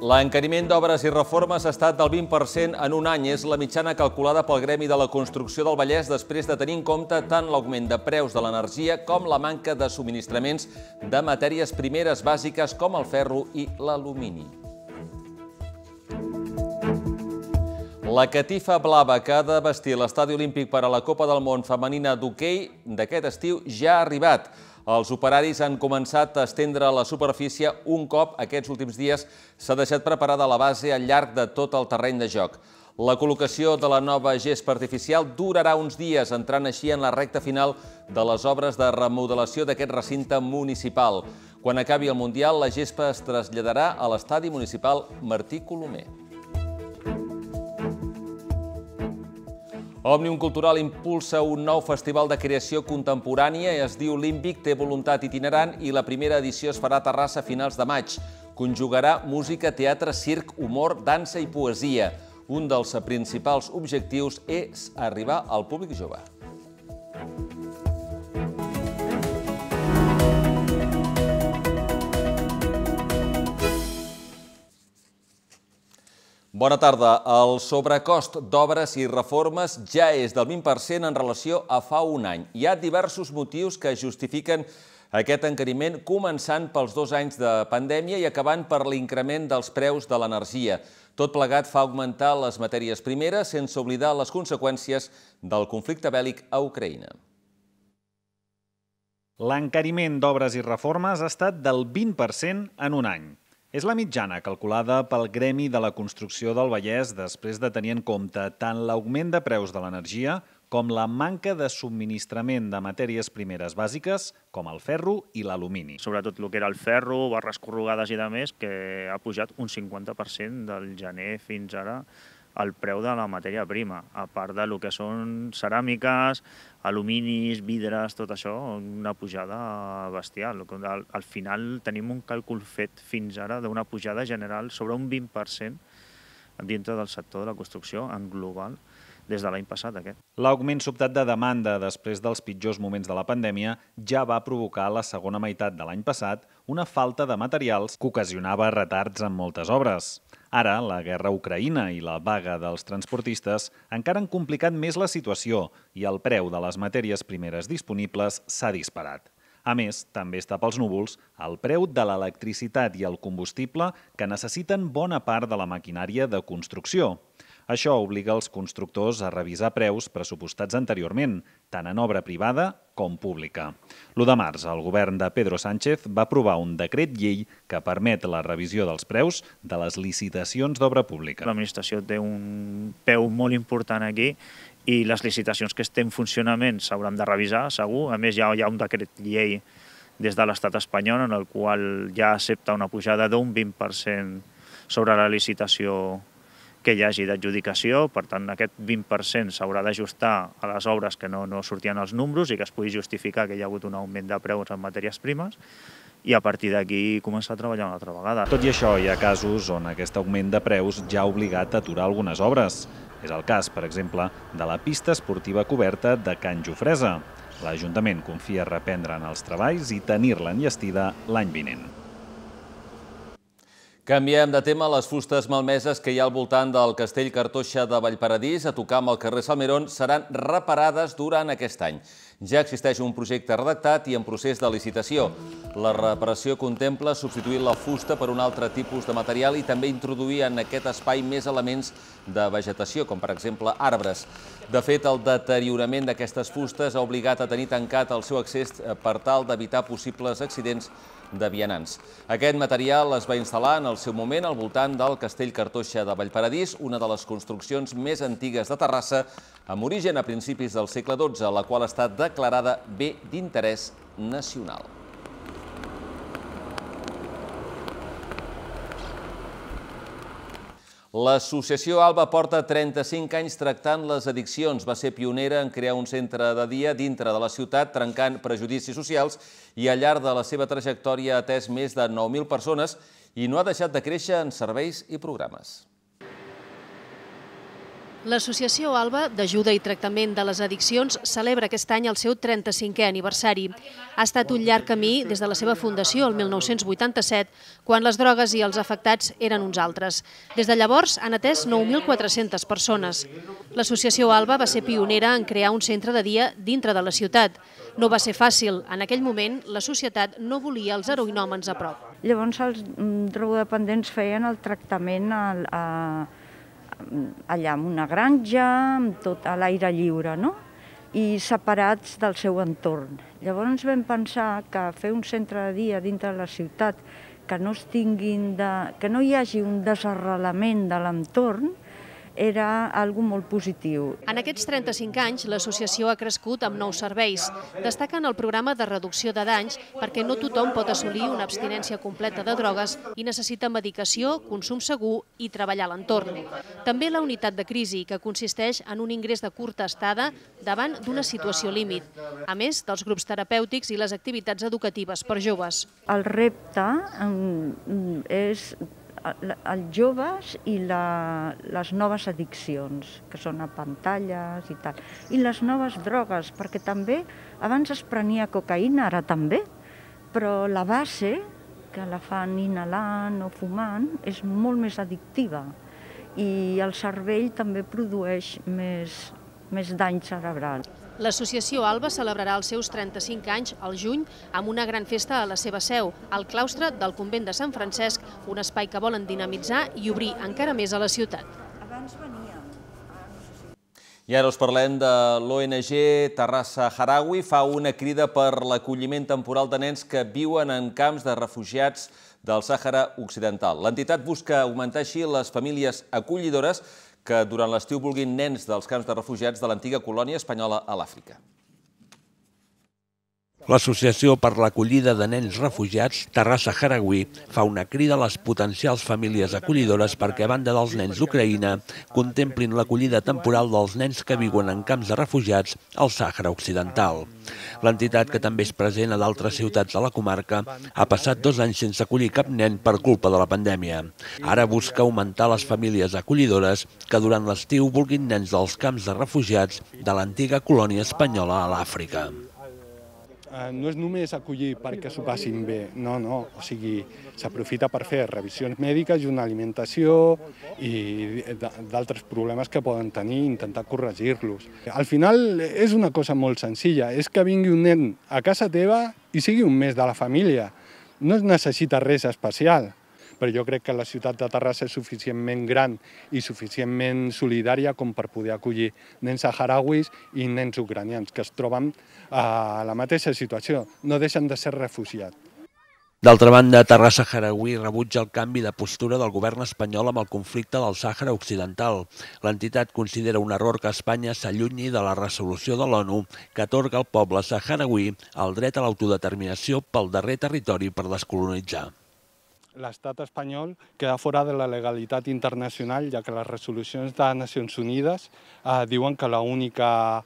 L'encariment d'obres i reformes ha estat del 20% en un any. És la mitjana calculada pel Gremi de la Construcció del Vallès després de tenir en compte tant l'augment de preus de l'energia com la manca de subministraments de matèries primeres bàsiques com el ferro i l'alumini. La catifa blava que ha de vestir l'Estadi Olímpic per a la Copa del Món femenina d'hoquei d'aquest estiu ja ha arribat. Els operaris han començat a estendre la superfície un cop aquests últims dies s'ha deixat preparada la base al llarg de tot el terreny de joc. La col·locació de la nova gespa artificial durarà uns dies, entrant així en la recta final de les obres de remodelació d'aquest recinte municipal. Quan acabi el Mundial, la gespa es traslladarà a l'Estadi Municipal Martí Colomer. Òmnium Cultural impulsa un nou festival de creació contemporània, es diu Límbic, té voluntat itinerant i la primera edició es farà a Terrassa a finals de maig. Conjugarà música, teatre, circ, humor, dansa i poesia. Un dels principals objectius és arribar al públic jove. Bona tarda. El sobrecost d'obres i reformes ja és del 20% en relació a fa un any. Hi ha diversos motius que justifiquen aquest encariment, començant pels 2 anys de pandèmia i acabant per l'increment dels preus de l'energia. Tot plegat fa augmentar les matèries primeres sense oblidar les conseqüències del conflicte bèl·lic a Ucraïna. L'encariment d'obres i reformes ha estat del 20% en un any. És la mitjana calculada pel Gremi de la Construcció del Vallès després de tenir en compte tant l'augment de preus de l'energia com la manca de subministrament de matèries primeres bàsiques com el ferro i l'alumini. Sobretot el que era el ferro, barres corrugades i de més, que ha pujat un 50% del gener fins ara el preu de la matèria prima, a part de lo que són ceràmiques, aluminis, vidres, tot això, una pujada bestial. Al final tenim un càlcul fet fins ara d'una pujada general sobre un 20% dintre del sector de la construcció en global des de l'any passat aquest. L'augment sobtat de demanda després dels pitjors moments de la pandèmia ja va provocar a la segona meitat de l'any passat una falta de materials que ocasionava retards en moltes obres. Ara, la guerra a Ucraïna i la vaga dels transportistes encara han complicat més la situació i el preu de les matèries primeres disponibles s'ha disparat. A més, també està pels núvols el preu de l'electricitat i el combustible que necessiten bona part de la maquinària de construcció. Això obliga els constructors a revisar preus pressupostats anteriorment, tant en obra privada com pública. L'1 de març, el govern de Pedro Sánchez va aprovar un decret llei que permet la revisió dels preus de les licitacions d'obra pública. L'administració té un peu molt important aquí i les licitacions que estan en funcionament s'hauran de revisar, segur. A més, hi ha un decret llei des de l'estat espanyol en el qual ja accepta una pujada d'un 20% sobre la licitació que hi hagi d'adjudicació. Per tant, aquest 20% s'haurà d'ajustar a les obres que no sortien els números i que es pugui justificar que hi ha hagut un augment de preus en matèries primes i a partir d'aquí començar a treballar una altra vegada. Tot i això, hi ha casos on aquest augment de preus ja ha obligat a aturar algunes obres. És el cas, per exemple, de la pista esportiva coberta de Can Jofresa. L'Ajuntament confia reprendre els treballs i tenir-la enllestida l'any vinent. Canviem de tema. Les fustes malmeses que hi ha al voltant del castell Cartoixa de Vallparadís, a tocar amb el carrer Salmerón, seran reparades durant aquest any. Ja existeix un projecte redactat i en procés de licitació. La reparació contempla substituir la fusta per un altre tipus de material i també introduir en aquest espai més elements de vegetació, com per exemple arbres. De fet, el deteriorament d'aquestes fustes ha obligat a tenir tancat el seu accés per tal d'evitar possibles accidents de vianants. Aquest material es va instal·lar en el seu moment al voltant del castell Cartoixa de Vallparadís, una de les construccions més antigues de Terrassa, amb origen a principis del segle XII, la qual ha estat declarada bé d'interès nacional. L'associació Alba porta 35 anys tractant les addiccions. Va ser pionera en crear un centre de dia dintre de la ciutat, trencant prejudicis socials i al llarg de la seva trajectòria ha atès més de 9.000 persones i no ha deixat de créixer en serveis i programes. L'Associació Alba d'Ajuda i Tractament de les Addiccions celebra aquest any el seu 35è aniversari. Ha estat un llarg camí des de la seva fundació el 1987, quan les drogues i els afectats eren uns altres. Des de llavors han atès 9.400 persones. L'Associació Alba va ser pionera en crear un centre de dia dintre de la ciutat. No va ser fàcil. En aquell moment, la societat no volia els heroïnòmens a prop. Llavors els drogodependents feien el tractament allà en una granja, amb tot a l'aire lliure, no? I separats del seu entorn. Llavors vam pensar que fer un centre de dia dintre de la ciutat, que no hi hagi un desarrelament de l'entorn, era algo molt positiu. En aquests 35 anys, l'associació ha crescut amb nous serveis. Destaquen el programa de reducció de danys perquè no tothom pot assolir una abstinència completa de drogues i necessita medicació, consum segur i treballar a l'entorn. També la unitat de crisi, que consisteix en un ingrés de curta estada davant d'una situació límit, a més dels grups terapèutics i les activitats educatives per joves. El repte és els joves i les noves addiccions, que són a pantalles i tal. I les noves drogues, perquè també abans es prenia cocaïna, ara també, però la base, que la fan inhalant o fumant, és molt més addictiva i el cervell també produeix més dany cerebral. L'Associació Alba celebrarà els seus 35 anys al juny amb una gran festa a la seva seu, al claustre del convent de Sant Francesc, un espai que volen dinamitzar i obrir encara més a la ciutat. I ara us parlem de l'ONG Terrassa Harawi. Fa una crida per l'acolliment temporal de nens que viuen en camps de refugiats del Sàhara Occidental. L'entitat busca augmentar així les famílies acollidores que durant l'estiu vulguin nens dels camps de refugiats de l'antiga colònia espanyola a l'Àfrica. L'Associació per l'Acollida de Nens Refugiats, Terrassa Harawi, fa una crida a les potencials famílies acollidores perquè, a banda dels nens d'Ucraïna, contemplin l'acollida temporal dels nens que viuen en camps de refugiats al Sàhara Occidental. L'entitat, que també és present a d'altres ciutats de la comarca, ha passat 2 anys sense acollir cap nen per culpa de la pandèmia. Ara busca augmentar les famílies acollidores que durant l'estiu vulguin nens dels camps de refugiats de l'antiga colònia espanyola a l'Àfrica. No és només acollir perquè s'ho passin bé, no. O sigui, s'aprofita per fer revisions mèdiques i una alimentació i d'altres problemes que poden tenir i intentar corregir-los. Al final és una cosa molt senzilla, és que vingui un nen a casa teva i sigui un mes de la família. No es necessita res especial, però jo crec que la ciutat de Terrassa és suficientment gran i suficientment solidària com per poder acollir nens saharauis i nens ucranians que es troben a la mateixa situació, no deixen de ser refugiats. D'altra banda, Terrassa Harawi rebutja el canvi de postura del govern espanyol amb el conflicte del Sàhara Occidental. L'entitat considera un error que Espanya s'allunyi de la resolució de l'ONU que atorga al poble saharaui el dret a l'autodeterminació pel darrer territori per descolonitzar. L'estat espanyol queda fora de la legalitat internacional, ja que les resolucions de Nacions Unides diuen que l'única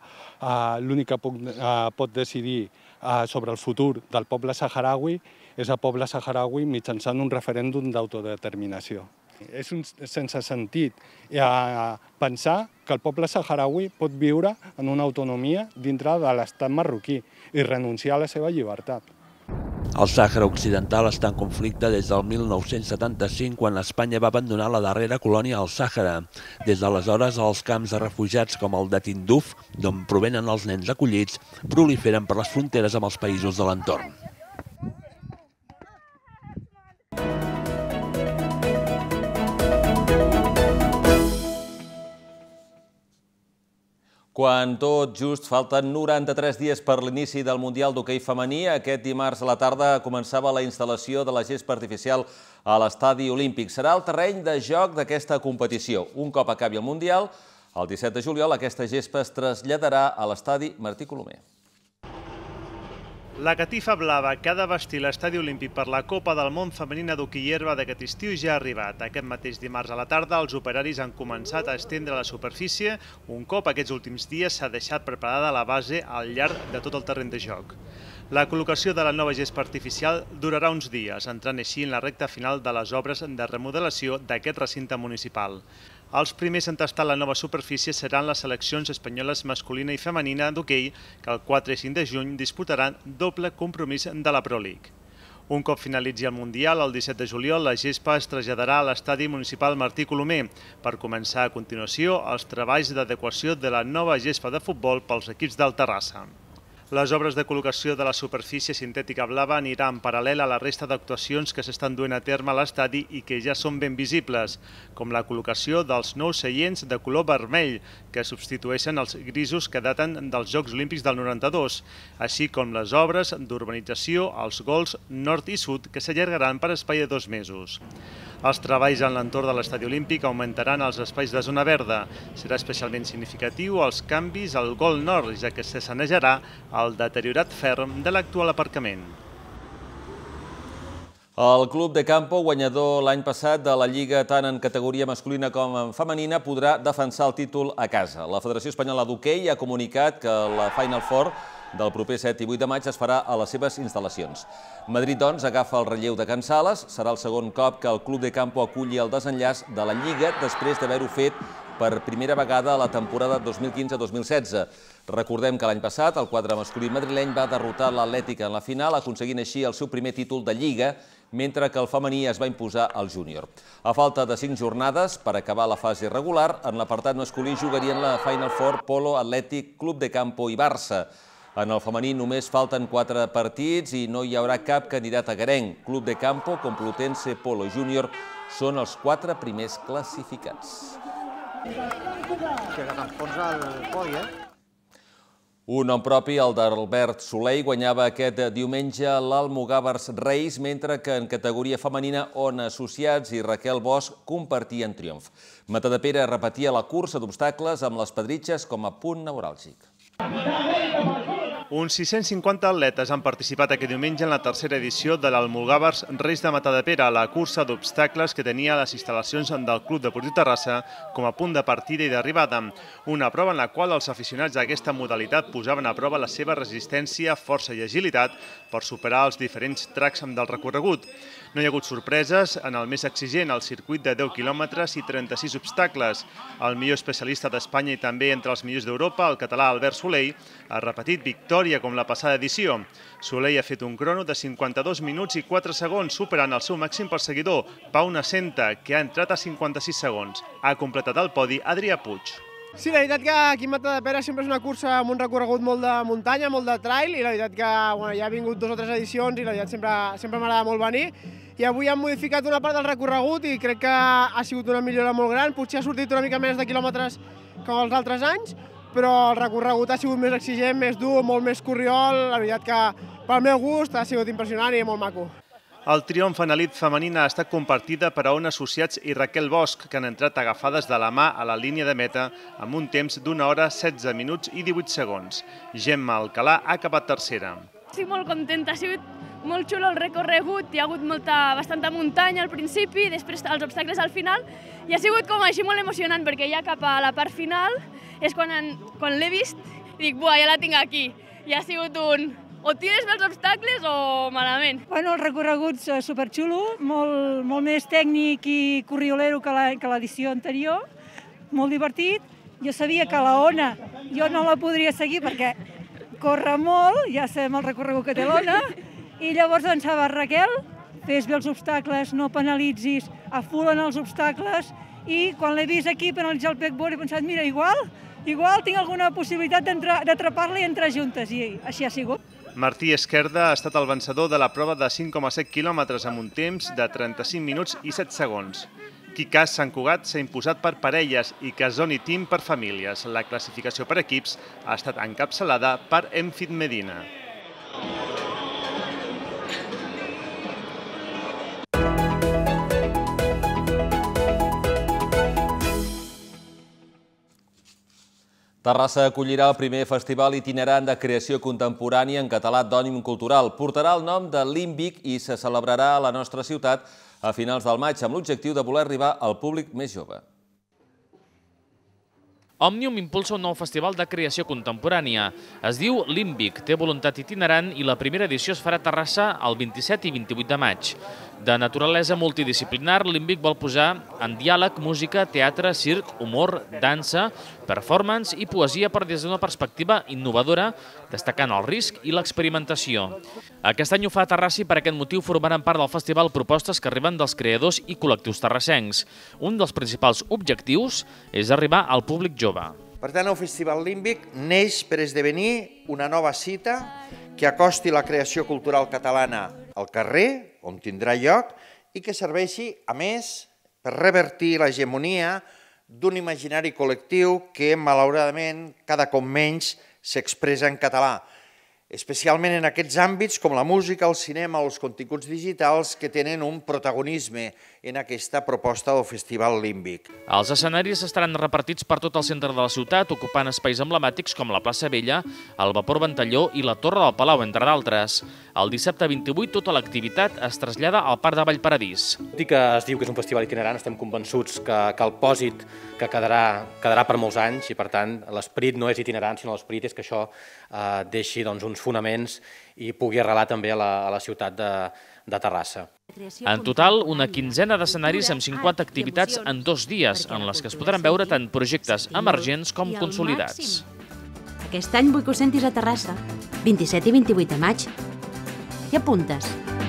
pot decidir sobre el futur del poble saharaui és el poble saharaui mitjançant un referèndum d'autodeterminació. És un sense sentit pensar que el poble saharaui pot viure en una autonomia dintre de l'estat marroquí i renunciar a la seva llibertat. El Sàhara Occidental està en conflicte des del 1975, quan Espanya va abandonar la darrera colònia al Sàhara. Des d'aleshores, els camps de refugiats com el de Tinduf, d'on provenen els nens acollits, proliferen per les fronteres amb els països de l'entorn. Quan tot just falten 93 dies per l'inici del Mundial d'Hoquei femení, aquest dimarts a la tarda començava la instal·lació de la gespa artificial a l'Estadi Olímpic. Serà el terreny de joc d'aquesta competició. Un cop acabi el Mundial, el 17 de juliol, aquesta gespa es traslladarà a l'Estadi Martí Colomer. La catifa blava que ha de vestir l'Estadi Olímpic per la Copa del Món femenina d'hoquei herba d'aquest estiu ja ha arribat. Aquest mateix dimarts a la tarda els operaris han començat a estendre la superfície un cop aquests últims dies s'ha deixat preparada la base al llarg de tot el terreny de joc. La col·locació de la nova gespa artificial durarà uns dies, entrant així en la recta final de les obres de remodelació d'aquest recinte municipal. Els primers en tastar la nova superfície seran les seleccions espanyoles masculina i femenina d'hoquei, que el 4 i 5 de juny disputaran doble compromís de la Pro League. Un cop finalitzi el Mundial, el 17 de juliol, la gespa es traslladarà a l'estadi municipal Martí Colomer per començar a continuació els treballs d'adequació de la nova gespa de futbol pels equips del Terrassa. Les obres de col·locació de la superfície sintètica blava aniran en paral·lel a la resta d'actuacions que s'estan duent a terme a l'estadi i que ja són ben visibles, com la col·locació dels nous seients de color vermell, que substitueixen els grisos que daten dels Jocs Olímpics del 92, així com les obres d'urbanització als gols nord i sud que s'allargaran per espai de 2 mesos. Els treballs en l'entorn de l'estadi olímpic augmentaran els espais de zona verda. Serà especialment significatiu els canvis al gol nord, ja que se sanejarà el deteriorat ferm de l'actual aparcament. El Club de Campo, guanyador l'any passat de la Lliga tant en categoria masculina com en femenina, podrà defensar el títol a casa. La Federació Espanyola d'Hoquei ha comunicat que la Final Four del proper 7 i 8 de maig es farà a les seves instal·lacions. Madrid, doncs, agafa el relleu de Can Sales. Serà el segon cop que el Club de Campo aculli el desenllaç de la Lliga després d'haver-ho fet per primera vegada a la temporada 2015-2016. Recordem que l'any passat el quadre masculí madrileny va derrotar l'Atlètic en la final, aconseguint així el seu primer títol de Lliga, mentre que el femení es va imposar al júnior. A falta de 5 jornades per acabar la fase regular, en l'apartat masculí jugarien la Final Four Polo, Atlètic, Club de Campo i Barça. En el femení només falten 4 partits i no hi haurà cap candidat agarenc. Club de Campo, Complutense, Polo i Júnior són els 4 primers classificats. Que t'enfonsa el podi, Un nom propi, el d'Albert Soler, guanyava aquest diumenge l'Almogàvers Reis, mentre que en categoria femenina Ona Associats i Raquel Bosch compartien triomf. Matadepera repetia la cursa d'obstacles amb les pedritxes com a punt neuràlgic. Uns 650 atletes han participat aquest diumenge en la tercera edició de l'Almogàvers Reis de Matadepera, la cursa d'obstacles que tenia les instal·lacions del Club Deportiu Terrassa com a punt de partida i d'arribada. Una prova en la qual els aficionats d'aquesta modalitat posaven a prova la seva resistència, força i agilitat per superar els diferents tracks del recorregut. No hi ha hagut sorpreses en el més exigent, el circuit de 10 quilòmetres i 36 obstacles. El millor especialista d'Espanya i també entre els millors d'Europa, el català Albert Soler, ha repetit victòria com la passada edició. Soler ha fet un crono de 52 minuts i 4 segons, superant el seu màxim perseguidor, Pau Nascenta, que ha entrat a 56 segons. Ha completat el podi Adrià Puig. Sí, la veritat que aquí a Matadepera sempre és una cursa amb un recorregut molt de muntanya, molt de trail, i la veritat que ja he vingut 2 o 3 edicions i la veritat sempre m'agrada molt venir. I avui han modificat una part del recorregut i crec que ha sigut una millora molt gran. Potser ha sortit una mica més de quilòmetres que els altres anys, però el recorregut ha sigut més exigent, més dur, molt més corriol. La veritat que pel meu gust ha sigut impressionant i molt maco. El triomf en elit femenina ha estat compartida per Ona Associats i Raquel Bosch, que han entrat agafades de la mà a la línia de meta amb un temps d'1 hora, 16 minuts i 18 segons. Gemma Alcalà ha acabat tercera. Estic molt contenta, ha sigut molt xulo el recorregut, hi ha hagut bastanta muntanya al principi, després els obstacles al final, i ha sigut com així molt emocionant, perquè ja cap a la part final és quan l'he vist i dic, buah, ja la tinc aquí. I ha sigut o tires pels obstacles o malament. Bueno, el recorregut és superxulo, molt més tècnic i corriolero que l'edició anterior, molt divertit. Jo sabia que la Ona jo no la podria seguir perquè corre molt, ja sabem el recorregut que té l'Ona, i llavors pensava, Raquel, fes bé els obstacles, no penalitzis, a full en els obstacles, i quan l'he vist aquí penalitzar el pegboard he pensat, mira, igual tinc alguna possibilitat d'atrapar-la i entrar juntes, i així ha sigut. Martí Esquerda ha estat el vencedor de la prova de 5,7 quilòmetres amb un temps de 35 minuts i 7 segons. Quicàs Sant Cugat s'ha imposat per parelles i Casoni Team per famílies. La classificació per equips ha estat encapçalada per Enfit Medina. Terrassa acollirà el primer festival itinerant de creació contemporània en català d'Ònim Cultural. Portarà el nom de Límbic i se celebrarà a la nostra ciutat a finals del maig amb l'objectiu de voler arribar al públic més jove. Òmnium impulsa un nou festival de creació contemporània. Es diu Límbic, té voluntat itinerant i la primera edició es farà a Terrassa el 27 i 28 de maig. De naturalesa multidisciplinar, l'Imbic vol posar en diàleg música, teatre, circ, humor, dansa, performance i poesia des d'una perspectiva innovadora, destacant el risc i l'experimentació. Aquest any ho fa a Terrassa i per aquest motiu formaran part del festival propostes que arriben dels creadors i col·lectius terrassencs. Un dels principals objectius és arribar al públic jove. Per tant, el Festival Límbic neix per esdevenir una nova cita que acosti la creació cultural catalana al carrer, on tindrà lloc, i que serveixi, a més, per revertir l'hegemonia d'un imaginari col·lectiu que, malauradament, cada cop menys s'expressa en català, especialment en aquests àmbits com la música, el cinema o els continguts digitals que tenen un protagonisme en aquesta proposta del Festival Límbic. Els escenaris estaran repartits per tot el centre de la ciutat, ocupant espais emblemàtics com la plaça Vella, el Vapor Ventalló i la Torre del Palau, entre d'altres. El dissabte 28 tota l'activitat es trasllada al Parc de Vallparadís. Tot i que es diu que és un festival itinerant, estem convençuts que el pòsit que quedarà per molts anys i, per tant, l'esperit no és itinerant, sinó l'esperit és que això deixi uns fonaments i pugui arrelar també a la ciutat de Terrassa. En total, una quinzena d'escenaris amb 50 activitats en 2 dies, en les que es podran veure tant projectes emergents com consolidats. Aquest any vull que ho sentis a Terrassa, 27 i 28 de maig. Hi apuntes?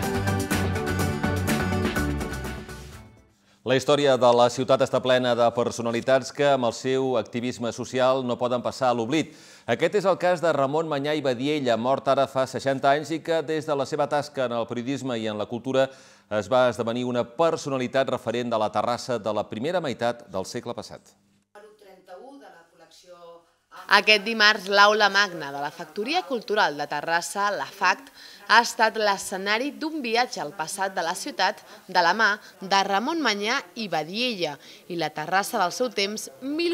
La història de la ciutat està plena de personalitats que, amb el seu activisme social, no poden passar a l'oblit. Aquest és el cas de Ramon Mañà i Badiella, mort ara fa 60 anys i que, des de la seva tasca en el periodisme i en la cultura, es va esdevenir una personalitat referent de la Terrassa de la primera meitat del segle passat. Aquest dimarts, l'Aula Magna de la Factoria Cultural de Terrassa, la FACT, ha estat l'escenari d'un viatge al passat de la ciutat de la mà de Ramon Mañà i Badiella i la Terrassa del seu temps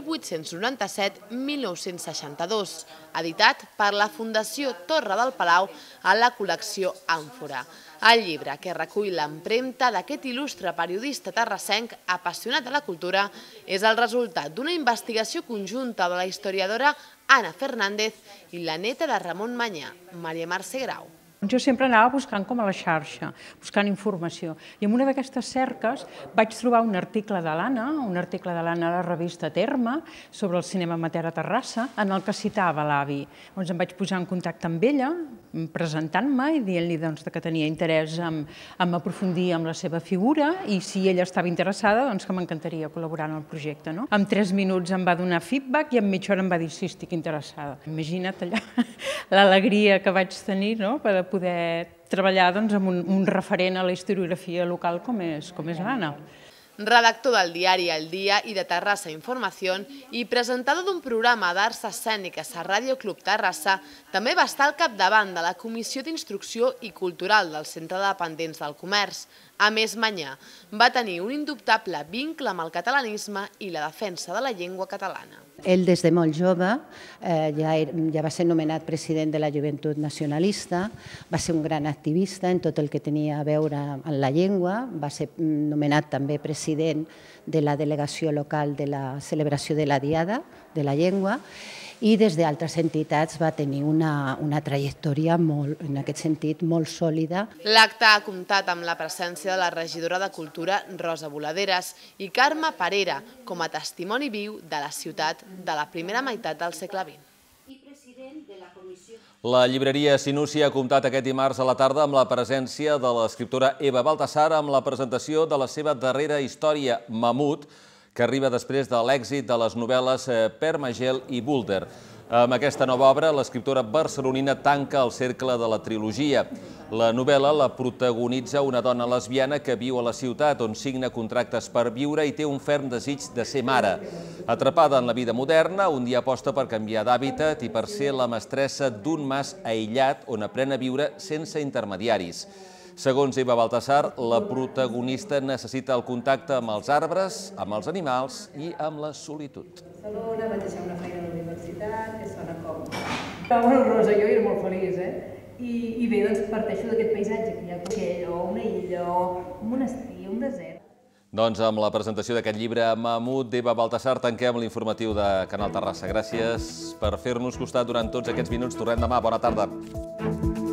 1897-1962, editat per la Fundació Torre del Palau a la col·lecció Àmfora. El llibre, que recull l'empremta d'aquest il·lustre periodista terrassenc apassionat de la cultura, és el resultat d'una investigació conjunta de la historiadora Anna Fernández i la neta de Ramon Mañà, Maria Mercè Grau. Jo sempre anava buscant com a la xarxa, buscant informació. I en una d'aquestes cerques vaig trobar un article de l'Anna, a la revista Terme, sobre el cinema amateur a Terrassa, en el que citava l'avi. Llavors em vaig posar en contacte amb ella, presentant-me i dient-li que tenia interès en aprofundir en la seva figura i si ella estava interessada, que m'encantaria col·laborar en el projecte. En 3 minuts em va donar feedback i en mitja hora em va dir sí, estic interessada. Imagina't allà l'alegria que vaig tenir per poder treballar amb un referent a la historiografia local com és l'Anna. Redactor del diari El Dia i de Terrassa Informació i presentador d'un programa d'arts escèniques a Ràdio Club Terrassa, també va estar al capdavant de la Comissió d'Instrucció i Cultural del Centre de Dependents del Comerç. A més, Mañà va tenir un indubtable vincle amb el catalanisme i la defensa de la llengua catalana. Ell, des de molt jove, ja va ser nomenat president de la Joventut Nacionalista, va ser un gran activista en tot el que tenia a veure amb la llengua, va ser nomenat també president de la delegació local de la celebració de la Diada de la Llengua i des d'altres entitats va tenir una trajectòria, en aquest sentit, molt sòlida. L'acte ha comptat amb la presència de la regidora de Cultura, Rosa Voladeres, i Carme Parera, com a testimoni viu de la ciutat de la primera meitat del segle XX. La llibreria Sinuci ha comptat aquest dimarts a la tarda amb la presència de l'escriptora Eva Baltasar amb la presentació de la seva darrera història, Mamut, que arriba després de l'èxit de les novel·les Permagel i Boulder. Amb aquesta nova obra, l'escriptora barcelonina tanca el cercle de la trilogia. La novel·la la protagonitza una dona lesbiana que viu a la ciutat, on signa contractes per viure i té un ferm desig de ser mare. Atrapada en la vida moderna, un dia aposta per canviar d'hàbitat i per ser la mestressa d'un mas aïllat on aprèn a viure sense intermediaris. Segons Eva Baltasar, la protagonista necessita el contacte amb els arbres, amb els animals i amb la solitud. Barcelona, vaig deixar una feina a la universitat, que sona com... Bueno, Rosa, jo era molt feliç, I bé, doncs parteixo d'aquest paisatge, que hi ha Coixell, o una illa, o un monestir, un desert. Doncs amb la presentació d'aquest llibre Mamut d'Eva Baltasar tanquem l'informatiu de Canal Terrassa. Gràcies per fer-nos costat durant tots aquests minuts. Tornem demà. Bona tarda.